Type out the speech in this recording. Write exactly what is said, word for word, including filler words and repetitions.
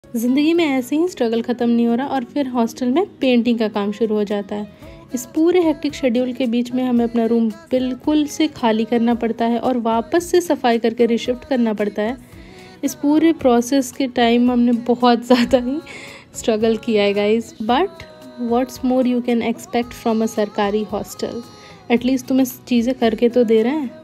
ज़िंदगी में ऐसे ही स्ट्रगल ख़त्म नहीं हो रहा और फिर हॉस्टल में पेंटिंग का काम शुरू हो जाता है। इस पूरे हेक्टिक शेड्यूल के बीच में हमें अपना रूम बिल्कुल से खाली करना पड़ता है और वापस से सफाई करके रिशिफ्ट करना पड़ता है। इस पूरे प्रोसेस के टाइम हमने बहुत ज़्यादा ही स्ट्रगल किया है guys, but what's more you can expect from a सरकारी हॉस्टल। एटलीस्ट तुम्हें चीज़ें करके तो दे रहे हैं।